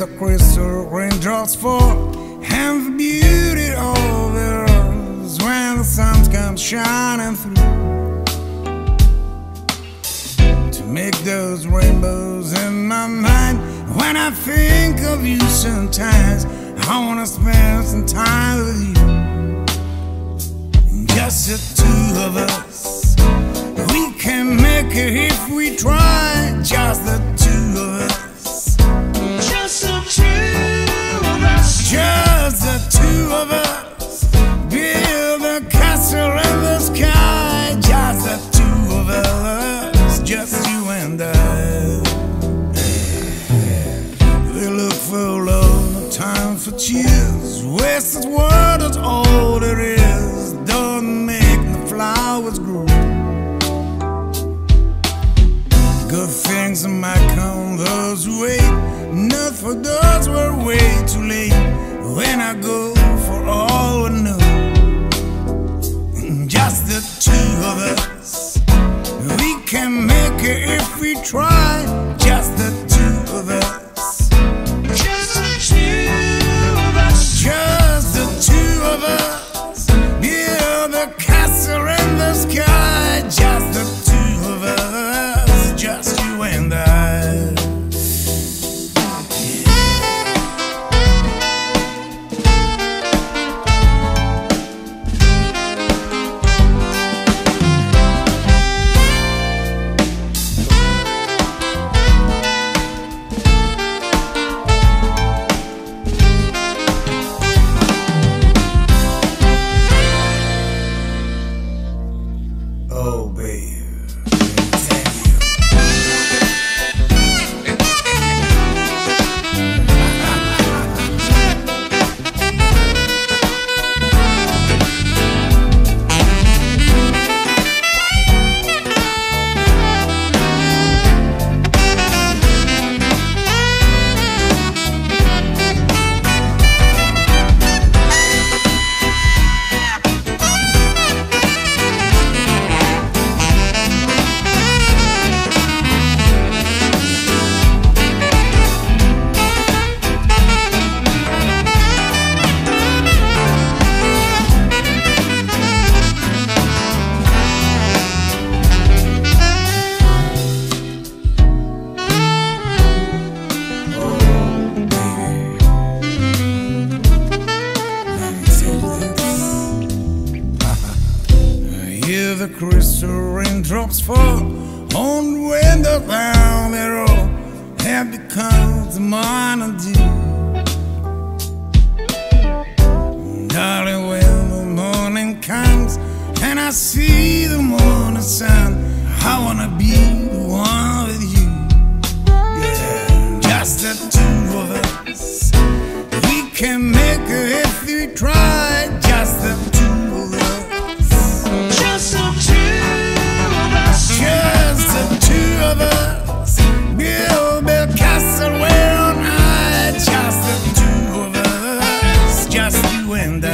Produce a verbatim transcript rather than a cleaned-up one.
the crystal raindrops fall, and the beauty of it is when the sun comes shining through to make those rainbows in my mind. When I think of you sometimes, I wanna spend some time with you. Just the two of us, we can make it if we try. Just the two of us, just the two of us, just the two of us, build a castle in the sky. Just the two of us, just you and I. We look for love, no time for cheers. Wasted word is all there is. Don't make the flowers grow. Good things might come those who wait, not for those who are way too late. When I go for all we know, just the two of us, we can make it if we try. Just the two of us, just the two of us, just the two of us, build a castle in the sky. Just the two of us, just you and I. Oh, baby, hear the crystal raindrops fall on the window down the road. Have become the morning dew. Darling, when the morning comes and I see the morning sun, I wanna be the one with you. Yeah, just the two of us, we can make it if we try. Just the two of us, just the two of us, just the two of us, build a castle way on high. Just the two of us, just you and I.